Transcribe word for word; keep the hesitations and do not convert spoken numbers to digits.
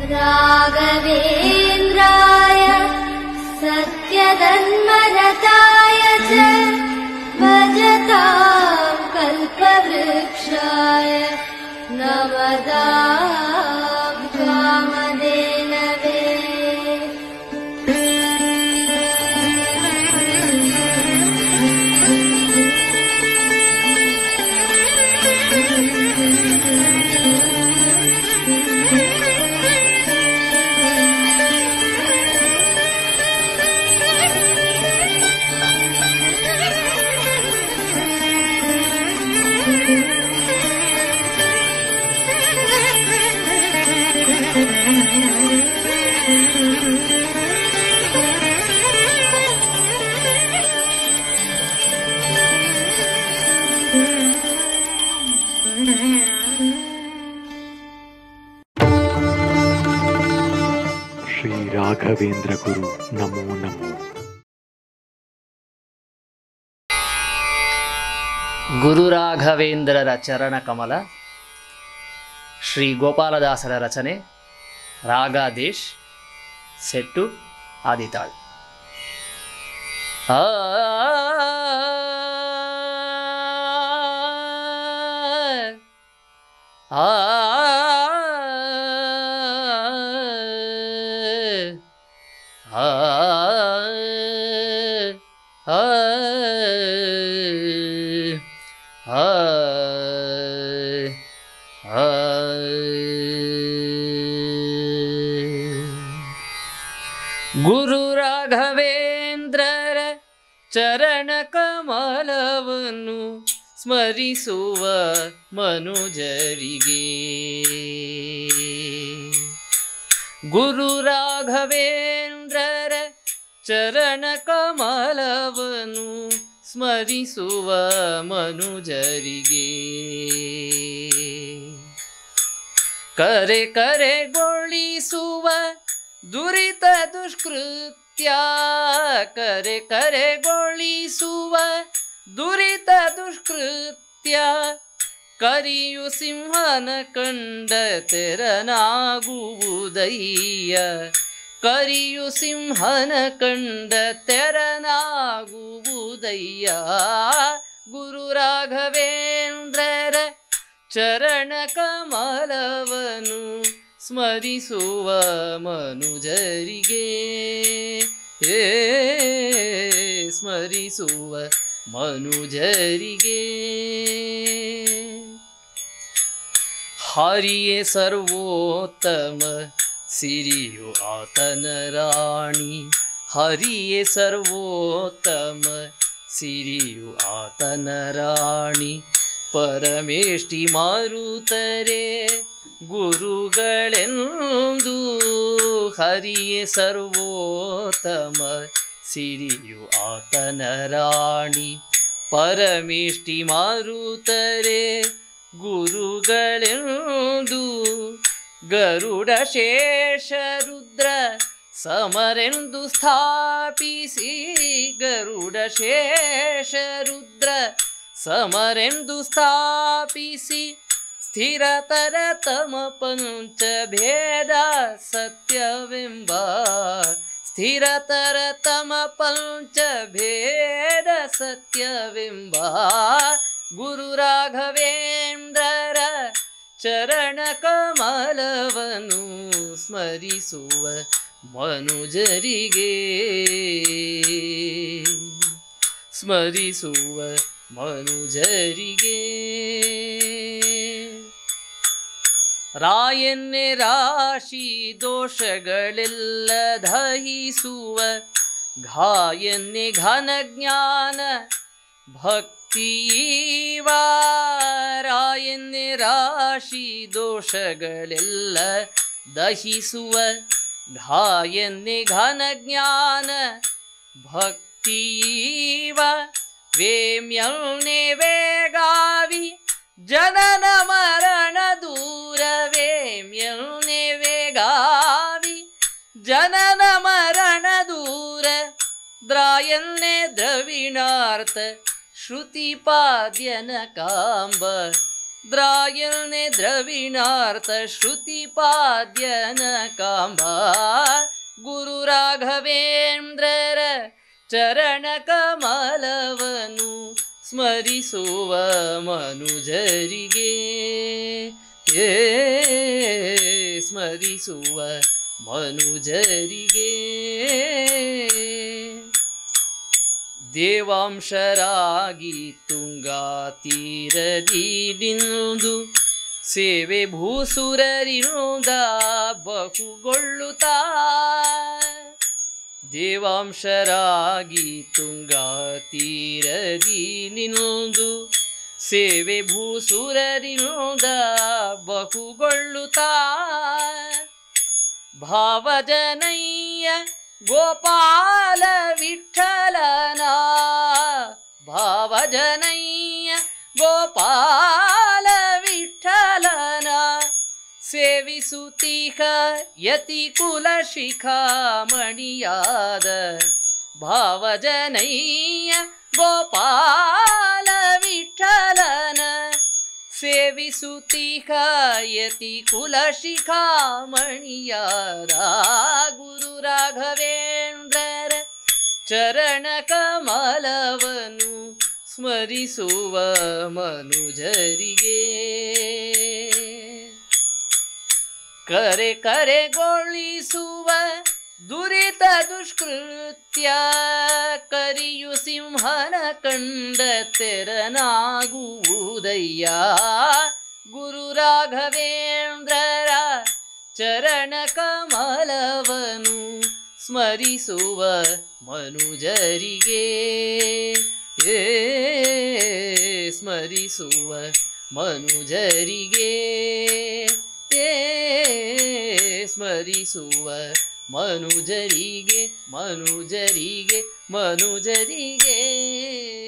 राघवेन्द्राय सत्यधन्मरताय च भजतां कल्पवृक्षाय नमतां कामधेनवे। ಶ್ರೀ ರಾಘವೇಂದ್ರ ಗುರು ನಮೋ ನಮೋ. ಗುರು ರಾಘವೇಂದ್ರರ ಚರಣ ಕಮಲ. ಶ್ರೀ ಗೋಪಾಲದಾಸರ ರಚನೆ. ರಾಗಾದೇಶ್, ಸೆಟ್ಟು ಆದಿತಾಳ್. ಆ ಆ ಗುರು ರಾಘವೇಂದ್ರರ ಚರಣ ಕಮಲವನ್ನು ಸ್ಮರಿಸುವ ಮನುಜರಿಗೆ, ಗುರು ರಾಘವೇಂದ್ರರ ಚರಣ ಕಮಲವನ್ನು ಸ್ಮರಿಸುವ ಮನುಜರಿಗೆ, ಕರೆ ಕರೆಗೊಳಿಸುವ ದುರಿತ ದುಷ್ಕೃತ್ಯ, ಕರೆ ಕರೆಗೊಳಿಸುವ ದುರಿತ ದುಷ್ಕೃತ್ಯ, ಕರಿಯು ಸಿಂಹನ ಕಂಡ ತೆರನಾಗುವುದಯ್ಯ, ಕರಿಯು ಸಿಂಹನ ಕಂಡ ತೆರನಾಗುವುದಯ್ಯ. ಗುರು ರಾಘವೇಂದ್ರರ ಚರಣ ಕಮಲವನ್ನು ಸ್ಮರಿಸುವ ಮನುಜರಿಗೆ, ಏ ಸ್ಮರಿಸುವ ಮನುಜರಿಗೆ. ಹರಿಯೇ ಸರ್ವೋತ್ತಮ ಸಿರಿಯು ಆತನ ರಾಣಿ, ಹರಿಯೇ ಸರ್ವೋತ್ತಮ ಸಿರಿಯು ಆತನ ರಾಣಿ, ಪರಮೇಷ್ಠಿ ಮಾರುತರೆ ಗುರುಗಳೆಂದು, ಹರಿಯೇ ಸರ್ವೋತ್ತಮ ಸಿರಿಯು ಆತನ ರಾಣಿ, ಪರಮೇಷ್ಠಿ ಮಾರುತರೆ ಗುರುಗಳೆಂದು, ಗರುಡ ಶೇಷ ರುದ್ರ ಸಮರೆಂದು ಸ್ಥಾಪಿಸಿ, ಗರುಡ ಶೇಷ ರುದ್ರ ಸಮರೆಂದು ಸ್ಥಾಪಿಸಿ, ಸ್ಥಿರತರ ತಮ ಪಂಚ ಭೇದ ಸತ್ಯವೆಂಬ, ಸ್ಥಿರತರ ತಮ ಪಂಚ ಭೇದ ಸತ್ಯವೆಂಬ. ಗುರು ರಾಘವೇಂದ್ರರ ಚರಣ ಕಮಲವನ್ನು ಸ್ಮರಿಸುವ ಮನುಜರಿಗೆ, ಸ್ಮರಿಸುವ ಮನುಜರಿಗೆ. ರಾಯನ್ನೇ ರಾಶಿ ದೋಷಗಳೆಲ್ಲ ದಹಿಸುವ, ಗಾಯನ್ನೇ ಘನ ಜ್ಞಾನ ಭಕ್ತಿಯೀವ, ರಾಯನ್ನೇ ರಾಶಿ ದೋಷಗಳೆಲ್ಲ ದಹಿಸುವ, ಗಾಯನ್ನೇ ಘನ ಜ್ಞಾನ ಭಕ್ತಿಯೀವ. ವೇಮ್ಯಲ್ನೇ ವೇಗಾವಿ ಜನನ ಮರಣ ದೂರ, ವೇಮ್ಯಲ್ನೇ ವೇಗಾವಿ ಜನನ ಮರಣ ದೂರ, ದ್ರಾಯನ್ನೇ ದ್ರವಿಣಾರ್ಥ ಶ್ರುತಿಪಾದ್ಯನ ಕಾಂಬ, ದ್ರಾಯಲ್ನೆ ದ್ರವಿಣಾರ್ಥ ಶ್ರುತಿಪಾದ್ಯನ ಕಾಂಬ ಗುರು ರಾಘವೇಂದ್ರರ ಚರಣ ಕಮಲವನು ಸ್ಮರಿಸುವ ಮನುಜರಿಗೆ ಏ ಸ್ಮರಿಸುವ ಮನುಜರಿಗೆ ದೇವಾಂಶರಾಗಿ ತುಂಗಾ ತೀರದಿ ನಿಂದು ಸೇವೆ ಭೂಸುರರಿಂದ ಬಹುಗೊಳ್ಳುತ್ತಾ ದೇವಾಂಶರಾಗಿ ತುಂಗಾ ತೀರದಿ ನಿಂದು ಸೇವೆ ಭೂಸುರರಿಂದ ಬಹುಗೊಳ್ಳುತ್ತಾ ಭಾವಜನಯ್ಯ ಗೋಪಾಲ ವಿಠಲನ ಭಾವಜನಯ್ಯ ಗೋಪಾಲ ವಿಠಲನ ಸೇವಿಸುತ್ತೀಹ ಯತಿ ಕುಲ ಶಿಖಾಮಣಿಯಾದ ಭಾವಜನಯ್ಯ ಗೋಪಾಲ ವಿಠಲನ ಸೇವಿಸುತ್ತೀಹ ಯತಿ ಕುಲ ಶಿಖಾಮಣಿಯಾದ ಗುರು ರಾಘವೇಂದ್ರರ ಚರಣ ಕಮಲವನು ಸ್ಮರಿಸುವ ಮನುಜರಿಗೆ ಕರೆ ಕರೆಗೊಳಿಸುವ ದುರಿತ ದುಷ್ಕೃತ್ಯ ಕರಿಯು ಸಿಂಹನ ಕಂಡ ತೆರನಾಗುವುದಯ್ಯ ಗುರು ರಾಘವೇಂದ್ರರ ಚರಣ ಕಮಲವನು ಸ್ಮರಿಸುವ ಮನುಜರಿಗೆ ಏ ಸ್ಮರಿಸುವ ಮನುಜರಿಗೆ ಏ ಸ್ಮರಿಸುವ ಮನುಜರಿಗೆ ಮನುಜರಿಗೆ ಮನುಜರಿಗೆ